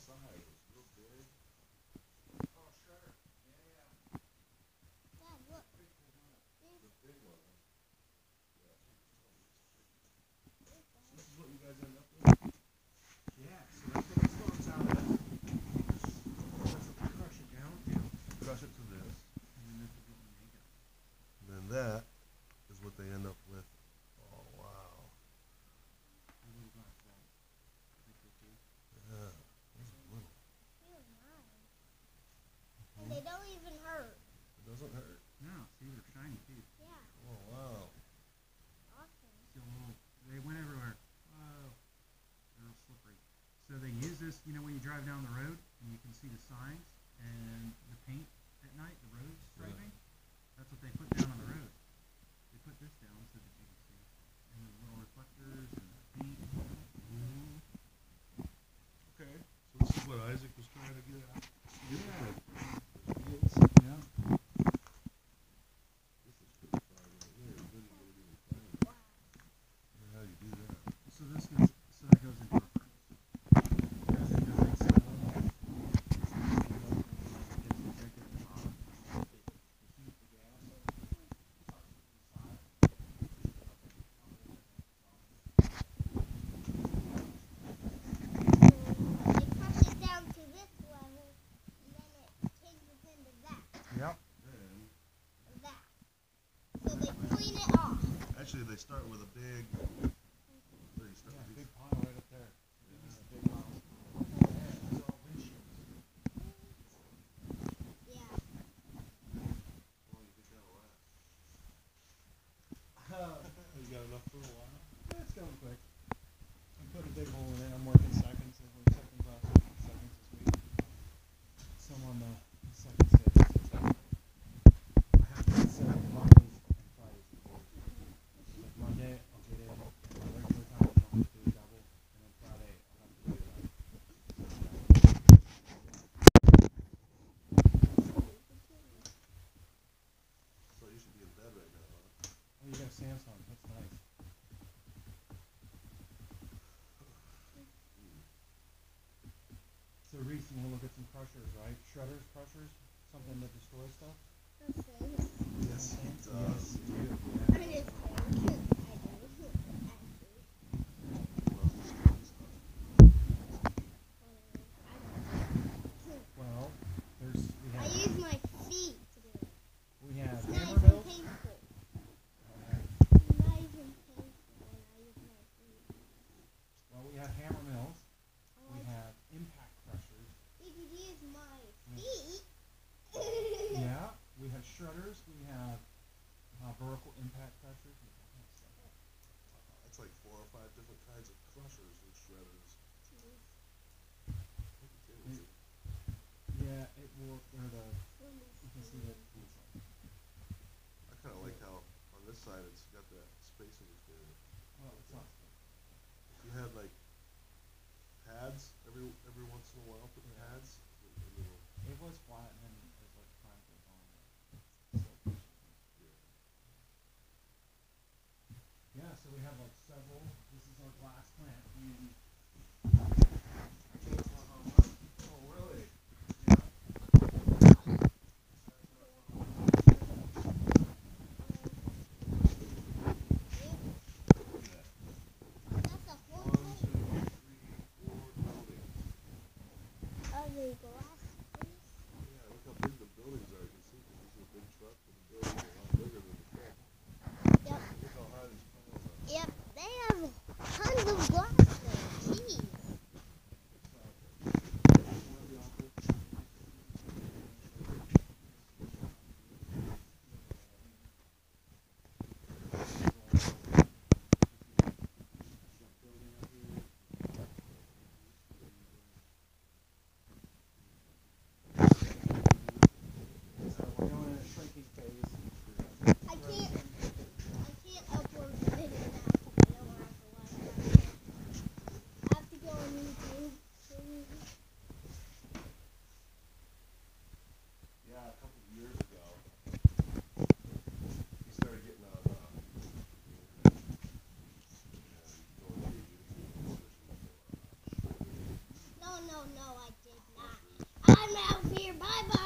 size. It's real big. Oh, shredder. Yeah. Dad, look. The big one. Yeah, I think it's totally So this is what you guys end up with? Yeah, so I take the stones out of it. That's what we crush it down to. crush it to this. And then this is what we make it. And then that is what they end up with. Oh, wow. A little glass ball. Like this here. Yeah, those are little. Feel nice. And they don't even hurt. It doesn't hurt. No, see, they're shiny too. Yeah. Oh, wow. Awesome. Still a little, they went everywhere. Whoa. They're real slippery. So they use this, you know, when you drive down the road and you can see the signs and the paint at night, the road striping. That's what they put down on the road. They put this down so that you can see. And the little reflectors and the paint. Okay, so this is what Isaac was trying to get at. Yeah. This Yeah. is pretty far right here. It didn't get it even finer. I don't know how you do that. So this goes, so that goes into a furnace. Goes into a big cylinder. Gets injected at the bottom. The heat, the gas, sucks it inside. They crush it down to this level, and then it changes into that. Yep. Then, That. So they clean it off. actually, they start with a big. Where do you start Yeah, with big these? pile right up there. This is a big pile. Yeah, these are all windshields. Yeah. How long do you think that'll last? You got enough for a while? It's going quick. I put a big hole in it. I'm working seconds. I work seconds last week, seconds this week. Some on the second shift. I have to set up Mondays and Fridays. Like Monday, I'll get in at my regular time. I'll have to do a double. And then Friday, I'll have to do like. So you should be in bed right now, huh? Oh, you got a Samsung. That's nice. So Reese, you want to look at some crushers, right? Shredders, crushers, something that destroys stuff. The same. Yes, it Yes, does. you do. I mean, it's I do. Actually. Well, it's scary stuff. Well, there's I use my feet to do it. we have It's nice hammer and mills. painful. Okay. Nice and painful when I use my feet. Well, we have hammer mills. I We like have impact crushers. you could use my feet. Yeah. We have shredders. We have vertical impact crushers. We have all that stuff. That's like 4 or 5 different kinds of crushers and shredders. Yeah, it will. They're the. You can see that. I kind of like how on this side it's got that space in between it. Well, it's not. If you had like pads every once in a while, put Yeah. pads. A little, It was flat, and then as like time goes on. Yeah, so we have like several. This is our glass plant. oh, really? That's a whole 1, 2, 3, 4 buildings. of the glass piece. Yeah, look how big the buildings are. You can see 'cause this is a big truck, and the buildings are a lot bigger than the truck. Yep. Look how high these piles are. Yep. They have tons of glass there. Jeez. no, I did not. I'm out here. Bye bye.